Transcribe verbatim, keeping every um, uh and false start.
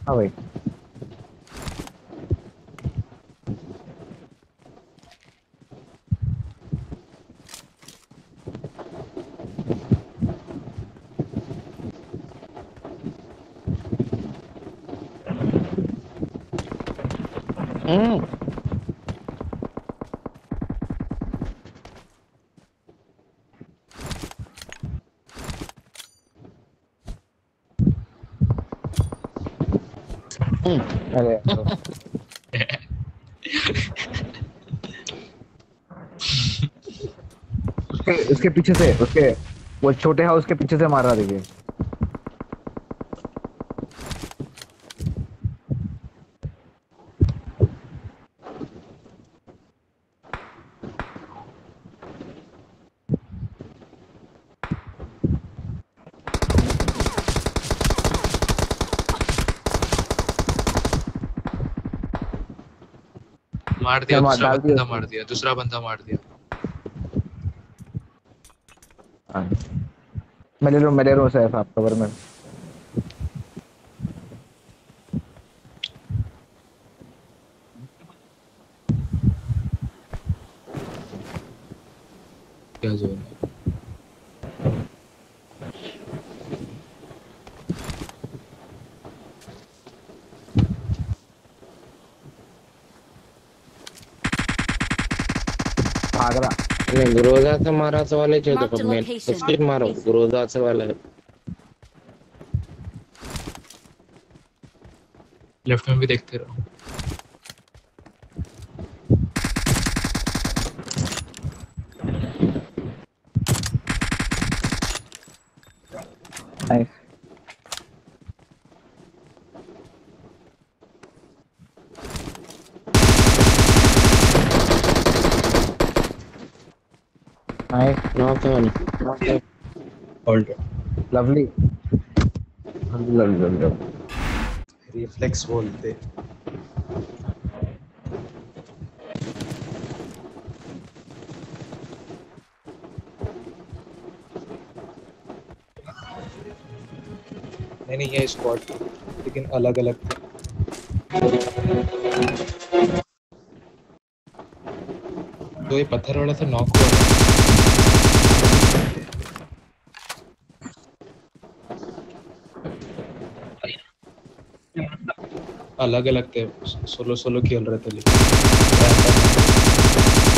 हाँ भाई। हम्म। हम्म, अरे यार, उसके उसके पीछे से उसके वो छोटे हाउस के पीछे से मार रहा देखिए। मार क्या दिया, मार दूसरा डाल दिया बंदा उसने। मार दिया, दूसरा बंदा मार दिया। हाँ, मैं ले लूँ मैं ले लूँ उसे आप कवर में। क्या जोन है? भाग रहा। नहीं गुरोदा से मारा से वाले जो Marked तो a मैं location. स्किप मारो गुरोदा से वाले। लेफ्ट में भी देखते रहो। नाइस। नाइस। नॉक है। Hold. Lovely. Lovely lovely. Reflex बोलते। नहीं नहीं, ये स्क्वाड थे लेकिन अलग अलग थे। तो ये पत्थर वाला से नॉक हुआ था। अलग अलग थे, सोलो सोलो खेल रहे थे लेकिन